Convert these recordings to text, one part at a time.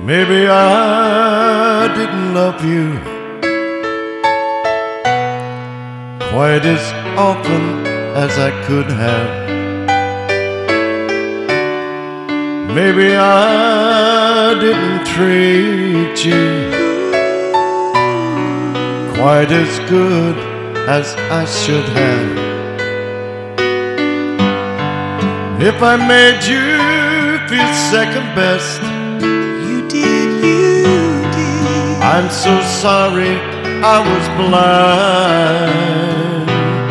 Maybe I didn't love you quite as often as I could have. Maybe I didn't treat you quite as good as I should have. If I made you feel second best, I'm so sorry I was blind.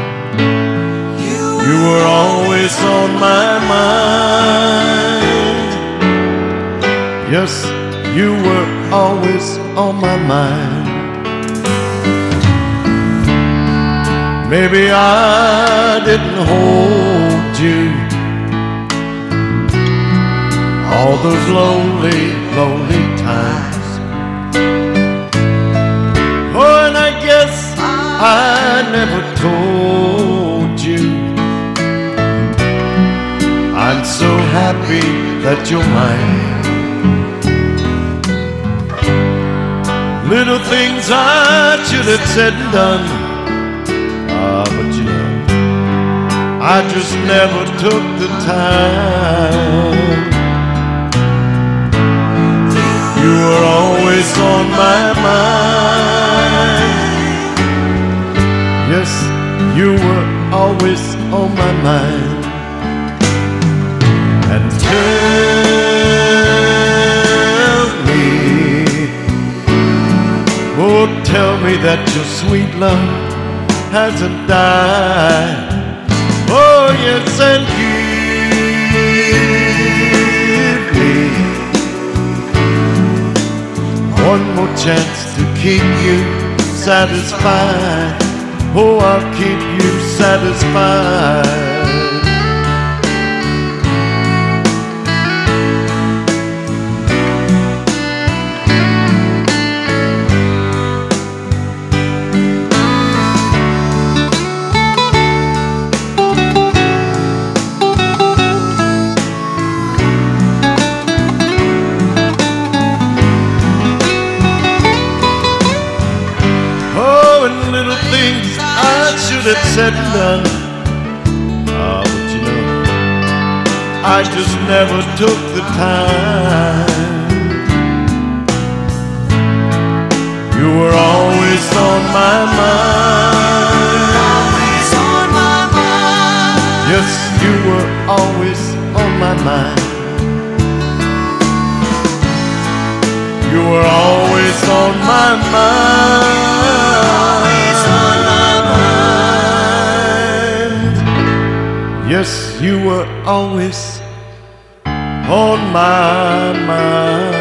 You were always on my mind. Yes, you were always on my mind. Maybe I didn't hold you all those lonely, lonely times. I never told you I'm so happy that you're mine. Little things I should have said and done, but you know, I just never took the time. You were always on my mind. Yes, you were always on my mind. And tell me, oh, tell me that your sweet love hasn't died. Oh, yes, and give me one more chance to keep you satisfied. Oh, I'll keep you satisfied. Oh, and little things I should have said and done, but you know, I just never took the time. You were always on my mind. Always on my mind. Yes, you were always on my mind. You were always on my mind. Yes, you were always on my mind.